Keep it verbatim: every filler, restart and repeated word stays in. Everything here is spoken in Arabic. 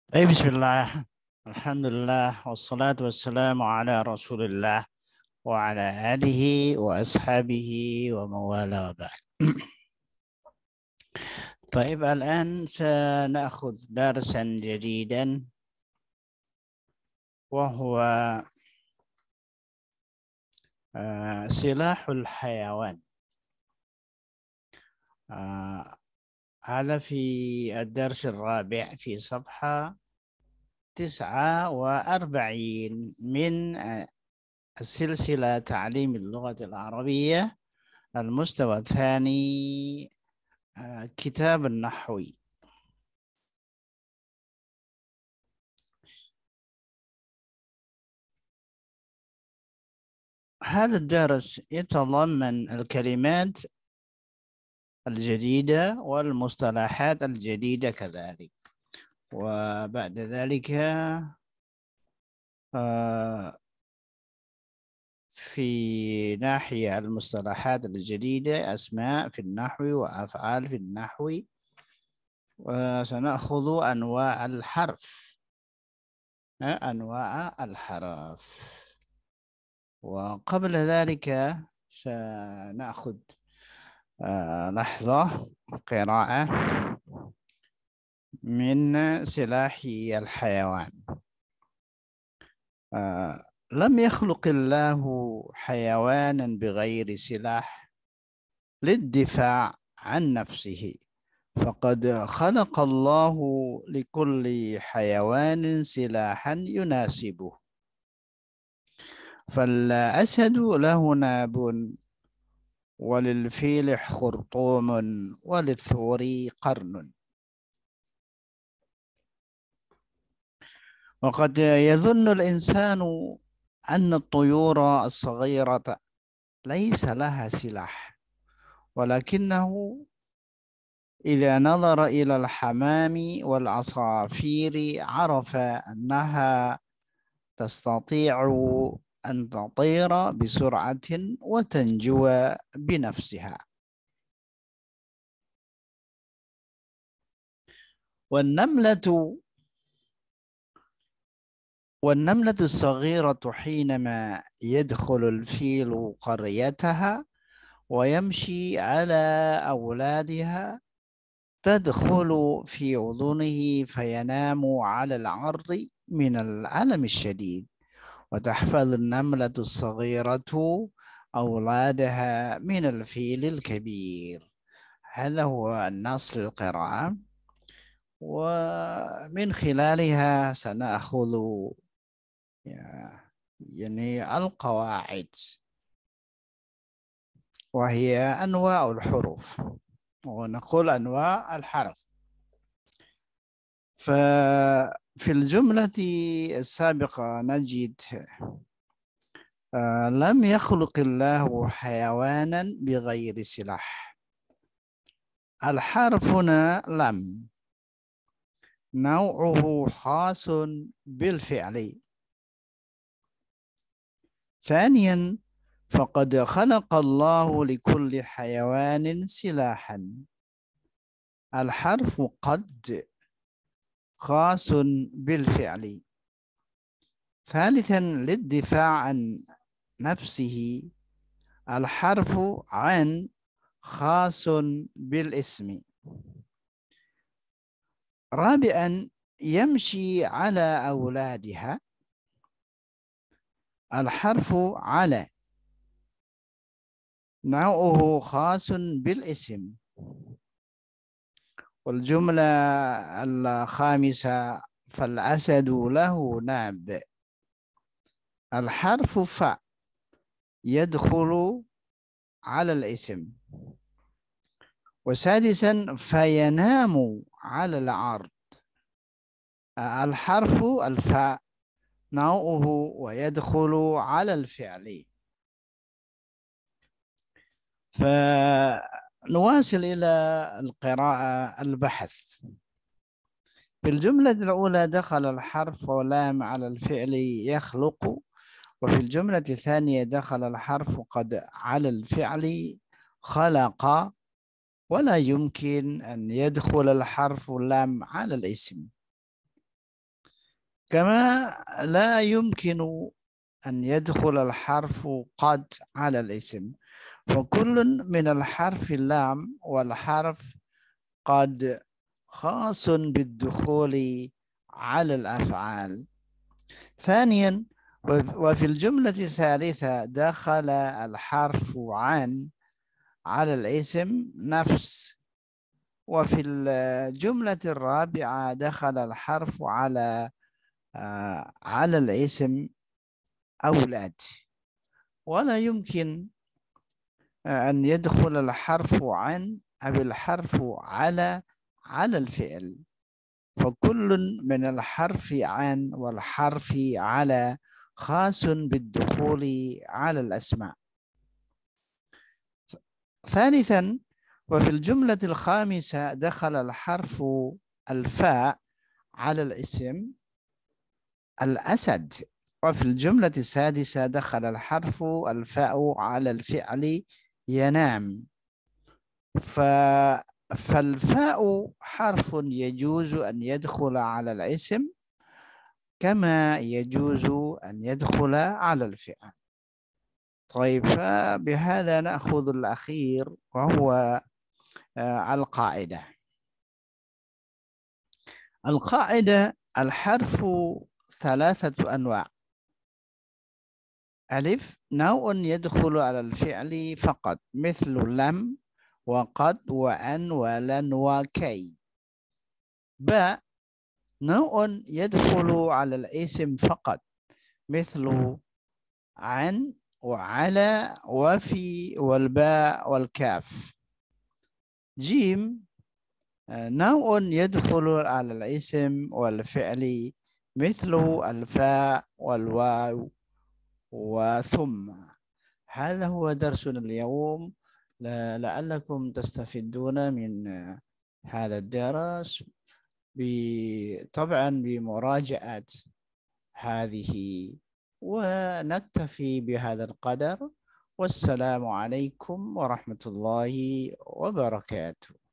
أي بسم الله. الحمد لله والصلاة والسلام على رسول الله وعلى آله وأصحابه ومن والاه وبعد. طيب الآن سنأخذ درسا جديدا، وهو آه، سلاح الحيوان. آه، هذا في الدرس الرابع في صفحة تسعة وأربعين من آه، السلسلة تعليم اللغة العربية المستوى الثاني، آه، كتاب النحوي. هذا الدرس يتضمن الكلمات الجديدة والمصطلحات الجديدة كذلك، وبعد ذلك آه، في ناحية المصطلحات الجديدة أسماء في النحو وأفعال في النحو، وسنأخذ أنواع الحرف آه، أنواع الحرف. وقبل ذلك سنأخذ آه لحظة قراءة من سلاح الحيوان. آه لم يخلق الله حيوانا بغير سلاح للدفاع عن نفسه، فقد خلق الله لكل حيوان سلاحا يناسبه. فالأسد له ناب، وللفيل خرطوم، وللثور قرن. وقد يظن الإنسان أن الطيور الصغيرة ليس لها سلاح، ولكنه إذا نظر إلى الحمام والعصافير عرف أنها تستطيع أن تطير بسرعة وتنجو بنفسها. والنملة والنملة الصغيرة حينما يدخل الفيل قريتها ويمشي على أولادها تدخل في أذنه فينام على العرض من الألم الشديد، وتحفظ النملة الصغيرة أولادها من الفيل الكبير. هذا هو النص للقراءة، ومن خلالها سنأخذ يعني القواعد، وهي أنواع الحروف، ونقول أنواع الحرف. ففي الجملة السابقة نجد آه لم يخلق الله حيوانا بغير سلاح. الحرف هنا لم، نوعه خاص بالفعل. ثانيا، فقد خلق الله لكل حيوان سلاحا. الحرف قد خاص بالفعل. ثالثا، للدفاع عن نفسه. الحرف عن خاص بالاسم. رابعا، يمشي على أولادها. الحرف على نوعه خاص بالاسم. والجملة الخامسة، فالأسد له ناب. الحرف ف يدخل على الاسم. وسادسا، فينام على العرض. الحرف الفاء نوعه ويدخل على الفعل. فنواصل إلى القراءة البحث. في الجملة الأولى دخل الحرف ولام على الفعل يخلق، وفي الجملة الثانية دخل الحرف قد على الفعل خلق، ولا يمكن أن يدخل الحرف لام على الاسم. كما لا يمكن أن يدخل الحرف قد على الاسم، فكل من الحرف اللام والحرف قد خاص بالدخول على الأفعال. ثانيا، وفي الجملة الثالثة دخل الحرف عن على الاسم نفس، وفي الجملة الرابعة دخل الحرف على آه على الاسم أولاد. ولا يمكن أن يدخل الحرف عن أو الحرف على على الفعل، فكل من الحرف عن والحرف على خاص بالدخول على الأسماء. ثالثا، وفي الجملة الخامسة دخل الحرف الفاء على الاسم الأسد، وفي الجملة السادسة دخل الحرف الفاء على الفعل ينام. ف فالفاء حرف يجوز أن يدخل على الاسم كما يجوز أن يدخل على الفعل. طيب، فبهذا نأخذ الأخير وهو القاعدة. القاعدة: الحرف ثلاثة أنواع. ألف، نوع يدخل على الفعل فقط مثل لم وقد وأن ولن وكي. باء، نوع يدخل على الاسم فقط مثل عن وعلى وفي والباء والكاف. جيم، نوع يدخل على الاسم والفعل مثل الفاء والواو وثم. هذا هو درسنا اليوم، لعلكم تستفيدون من هذا الدرس طبعا بمراجعة هذه، ونكتفي بهذا القدر. والسلام عليكم ورحمة الله وبركاته.